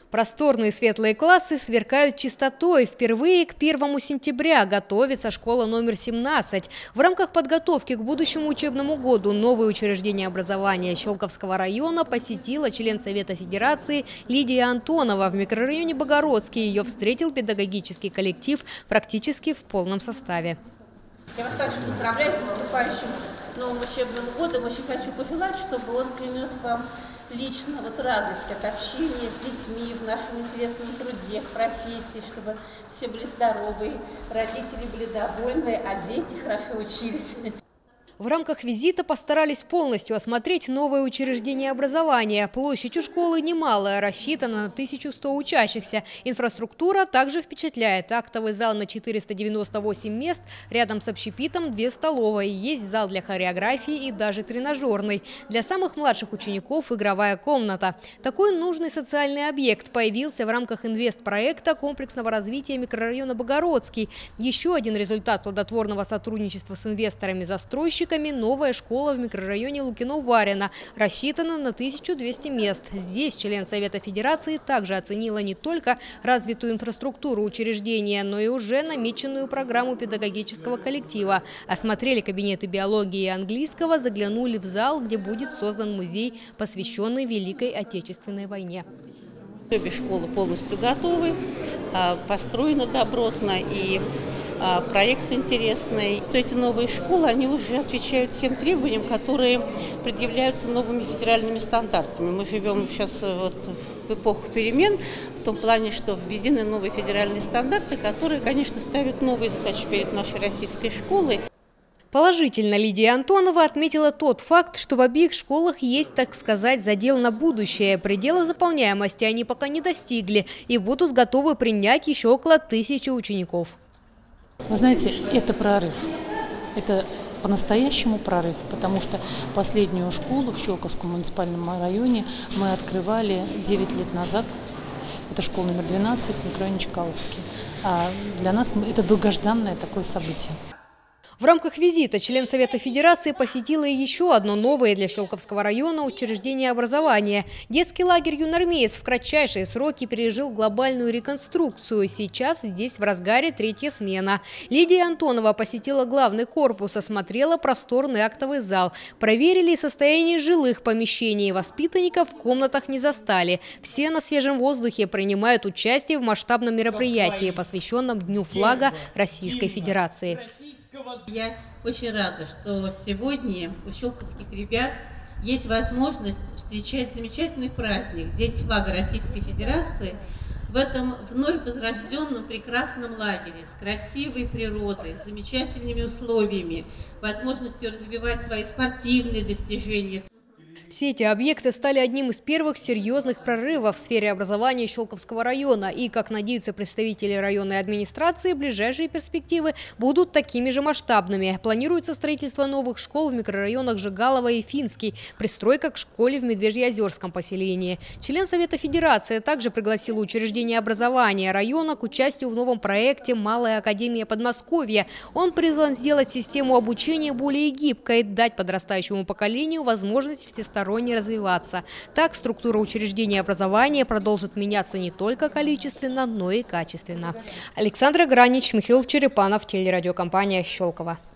Просторные светлые классы сверкают чистотой. Впервые к 1 сентября готовится школа номер 17. В рамках подготовки к будущему учебному году новое учреждение образования Щелковского района посетила член Совета Федерации Лидия Антонова. В микрорайоне Богородский ее встретил педагогический коллектив практически в полном составе. Я вас также поздравляю с наступающим новым учебным годом. Очень хочу пожелать, чтобы он принес вам лично радость от общения с детьми в нашем интересном труде, в профессии, чтобы все были здоровы, родители были довольны, а дети хорошо учились. В рамках визита постарались полностью осмотреть новое учреждение образования. Площадь у школы немалая, рассчитана на 1100 учащихся. Инфраструктура также впечатляет. Актовый зал на 498 мест, рядом с общепитом 2 столовые. Есть зал для хореографии и даже тренажерный. Для самых младших учеников игровая комната. Такой нужный социальный объект появился в рамках инвестпроекта комплексного развития микрорайона Богородский. Еще один результат плодотворного сотрудничества с инвесторами-застройщиками – новая школа в микрорайоне Лукино-Варина. Рассчитана на 1200 мест. Здесь член Совета Федерации также оценила не только развитую инфраструктуру учреждения, но и уже намеченную программу педагогического коллектива. Осмотрели кабинеты биологии и английского, заглянули в зал, где будет создан музей, посвященный Великой Отечественной войне. Обе школы полностью готовы, построены добротно и проект интересный. Эти новые школы, они уже отвечают всем требованиям, которые предъявляются новыми федеральными стандартами. Мы живем сейчас в эпоху перемен, в том плане, что введены новые федеральные стандарты, которые, конечно, ставят новые задачи перед нашей российской школой. Положительно Лидия Антонова отметила тот факт, что в обеих школах есть, так сказать, задел на будущее. Предела заполняемости они пока не достигли и будут готовы принять еще около 1000 учеников. Вы знаете, это прорыв. Это по-настоящему прорыв, потому что последнюю школу в Щелковском муниципальном районе мы открывали 9 лет назад. Это школа номер 12 в микрорайоне Чкаловский. А для нас это долгожданное такое событие. В рамках визита член Совета Федерации посетила и еще одно новое для Щелковского района учреждение образования. Детский лагерь «Юнармеец» в кратчайшие сроки пережил глобальную реконструкцию. Сейчас здесь в разгаре 3-я смена. Лидия Антонова посетила главный корпус, осмотрела просторный актовый зал. Проверили состояние жилых помещений. Воспитанников в комнатах не застали. Все на свежем воздухе принимают участие в масштабном мероприятии, посвященном Дню флага Российской Федерации. Я очень рада, что сегодня у щелковских ребят есть возможность встречать замечательный праздник, День флага Российской Федерации, в этом вновь возрожденном прекрасном лагере с красивой природой, с замечательными условиями, возможностью развивать свои спортивные достижения. Все эти объекты стали одним из первых серьезных прорывов в сфере образования Щелковского района. И, как надеются представители районной администрации, ближайшие перспективы будут такими же масштабными. Планируется строительство новых школ в микрорайонах Жигалово и Финский, пристройка к школе в Медвежьеозерском поселении. Член Совета Федерации также пригласил учреждение образования района к участию в новом проекте «Малая академия Подмосковья». Он призван сделать систему обучения более гибкой, дать подрастающему поколению возможность всесторонне развиваться. Так, структура учреждения образования продолжит меняться не только количественно, но и качественно. Александра Гранич, Михаил Черепанов, телерадиокомпания «Щелково».